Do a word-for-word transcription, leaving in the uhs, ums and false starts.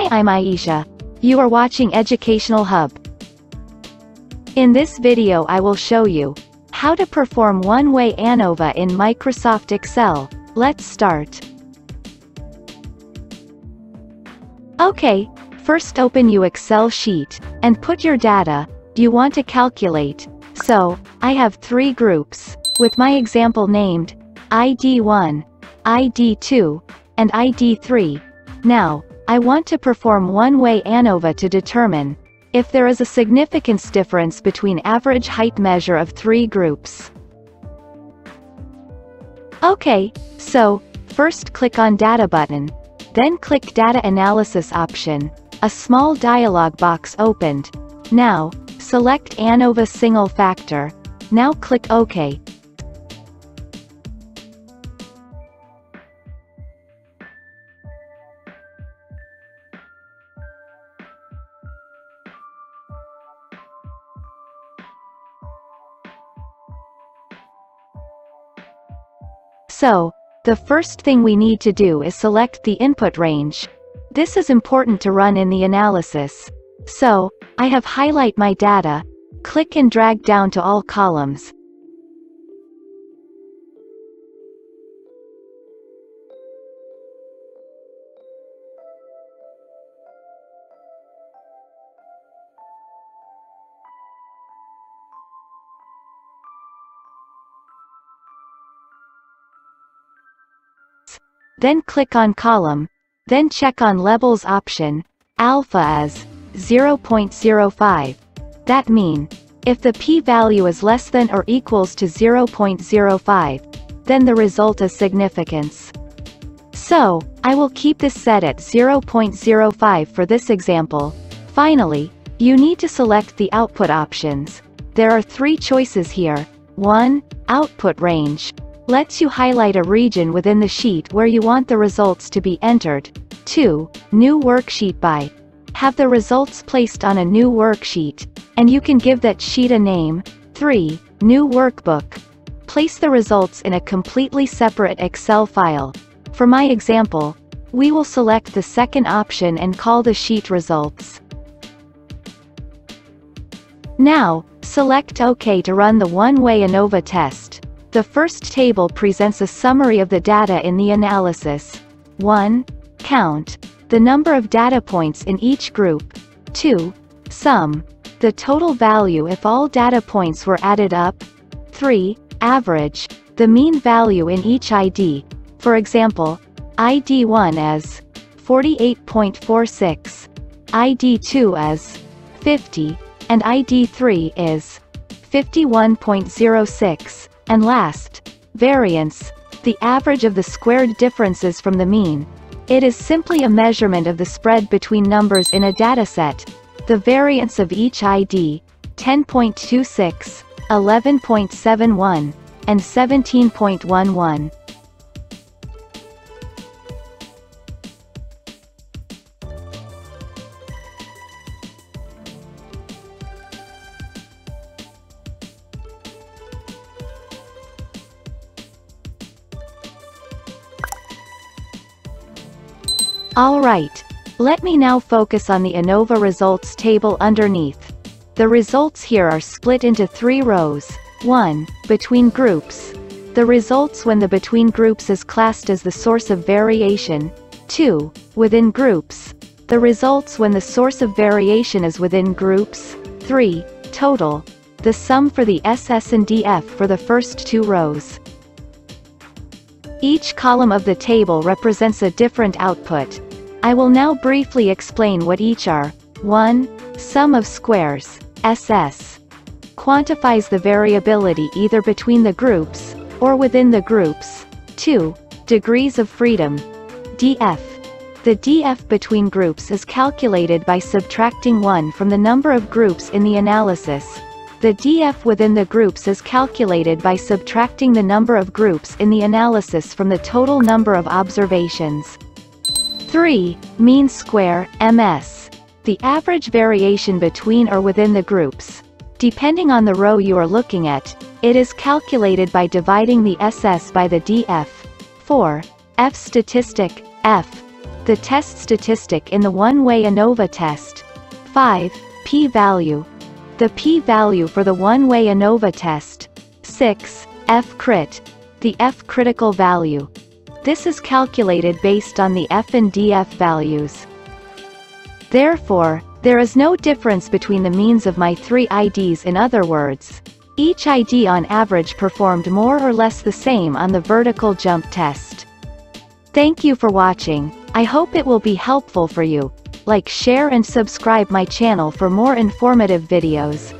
Hi, I'm Aisha. You are watching Educational Hub. In this video I will show you how to perform one-way ANOVA in Microsoft Excel. Let's start. Okay, first open your Excel sheet, and put your data you want to calculate. So, I have three groups, with my example named I D one, I D two, and I D three. Now, I want to perform one-way ANOVA to determine if there is a significance difference between average height measure of three groups. Okay, so, first click on Data button, then click Data Analysis option. A small dialog box opened. Now, select ANOVA Single Factor. Now click OK. So, the first thing we need to do is select the input range. This is important to run in the analysis. So, I have highlight my data, click and drag down to all columns. Then click on column, then check on levels option, alpha as zero point zero five. That means, if the p-value is less than or equals to zero point zero five, then the result is significance. So, I will keep this set at zero point zero five for this example. Finally, you need to select the output options. There are three choices here. one. Output range lets you highlight a region within the sheet where you want the results to be entered. two. New worksheet by. Have the results placed on a new worksheet, and you can give that sheet a name. three. New workbook. Place the results in a completely separate Excel file. For my example, we will select the second option and call the sheet results. Now, select OK to run the one-way ANOVA test. The first table presents a summary of the data in the analysis. one. Count the number of data points in each group. two. Sum the total value if all data points were added up. three. Average the mean value in each I D. For example, I D one as forty-eight point four six, I D two as fifty, and I D three is fifty-one point zero six. And last, variance, the average of the squared differences from the mean. It is simply a measurement of the spread between numbers in a dataset. The variance of each I D, ten point two six, eleven point seven one, and seventeen point one one. Alright, let me now focus on the ANOVA results table underneath. The results here are split into three rows. one. Between groups. The results when the between groups is classed as the source of variation. two. Within groups. The results when the source of variation is within groups. three. Total. The sum for the S S and D F for the first two rows. Each column of the table represents a different output. I will now briefly explain what each are. one. Sum of squares, S S. Quantifies the variability either between the groups, or within the groups. two. Degrees of freedom, D F. The D F between groups is calculated by subtracting one from the number of groups in the analysis. The D F within the groups is calculated by subtracting the number of groups in the analysis from the total number of observations. three. Mean square, M S. The average variation between or within the groups. Depending on the row you are looking at, it is calculated by dividing the S S by the D F. four. F statistic, F. The test statistic in the one-way ANOVA test. five. P-value. The p-value for the one-way ANOVA test. six. F-crit. The F-critical value. This is calculated based on the F and D F values. Therefore, there is no difference between the means of my three I Ds. In other words, each I D on average performed more or less the same on the vertical jump test. Thank you for watching. I hope it will be helpful for you. Like, share and subscribe my channel for more informative videos.